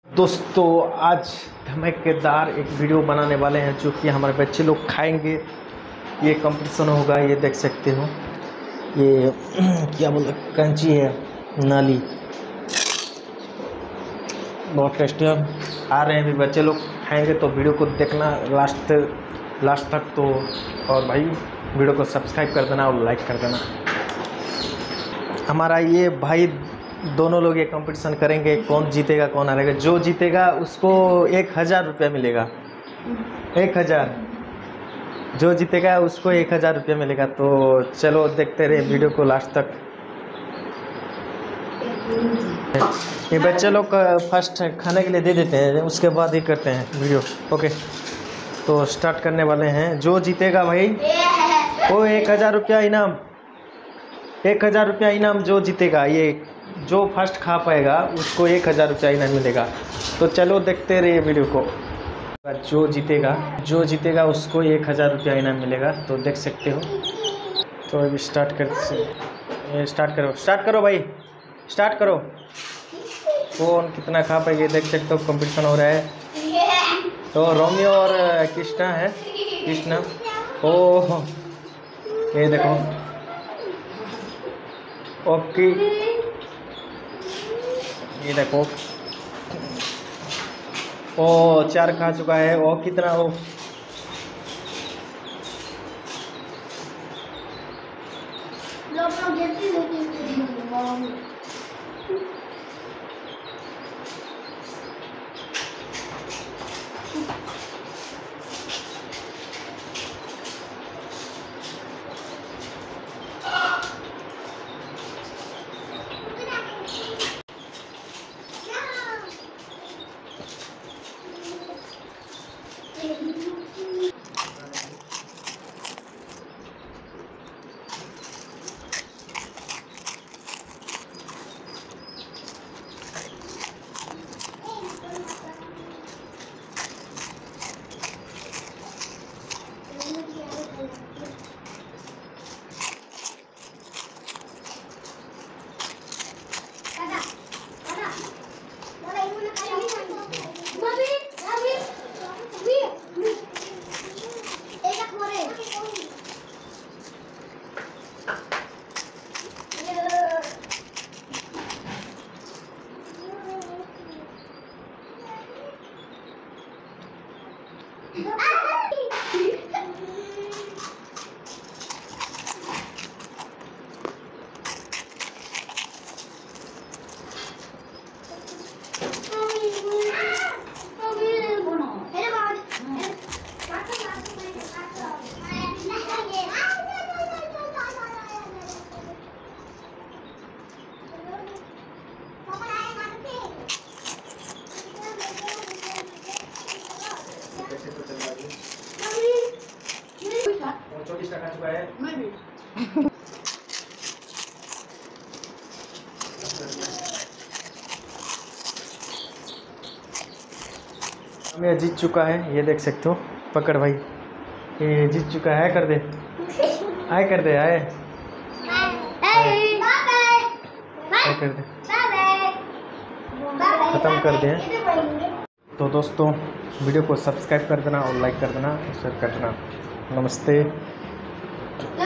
दोस्तों आज धमाकेदार एक वीडियो बनाने वाले हैं जो कि हमारे बच्चे लोग खाएंगे। ये कंपटीशन होगा, ये देख सकते हो। ये क्या बोलते कंची है, नाली, बहुत टेस्टी है। आ रहे हैं भी बच्चे लोग खाएंगे, तो वीडियो को देखना लास्ट तक। तो और भाई वीडियो को सब्सक्राइब कर देना और लाइक कर देना। हमारा ये भाई दोनों लोग ये कंपटीशन करेंगे, कौन जीतेगा कौन हारेगा। जो जीतेगा उसको 1000 रुपया मिलेगा। 1000 जो जीतेगा उसको 1000 रुपया मिलेगा। तो चलो देखते रहे वीडियो को लास्ट तक। ये बच्चे लोग फर्स्ट खाने के लिए दे देते हैं, उसके बाद ही करते हैं वीडियो। ओके, तो स्टार्ट करने वाले हैं। जो जीतेगा भाई वो 1000 रुपया इनाम, 1000 रुपया इनाम जो जीतेगा। ये जो फर्स्ट खा पाएगा उसको 1000 रुपया इनाम मिलेगा। तो चलो देखते रहिए वीडियो को। जो जीतेगा उसको 1000 रुपया इनाम मिलेगा। तो देख सकते हो। तो अभी स्टार्ट करो भाई, स्टार्ट करो। कौन कितना खा पाएगा देख सकते हो। कंपटीशन हो रहा है। तो रोमियो और कृष्णा है। कृष्णा, ओह ये देखो। ओके, ये देखो। ओ 4 खा चुका है। ओ कितना हो, खा चुका है। हमें जीत चुका है, ये देख सकते हो। पकड़ भाई, ये जीत चुका है। कर दे आए, कर दे आए, कर दे, ख़त्म कर दे। तो दोस्तों वीडियो को सब्सक्राइब कर देना और लाइक कर देना, शेयर कर देना। नमस्ते।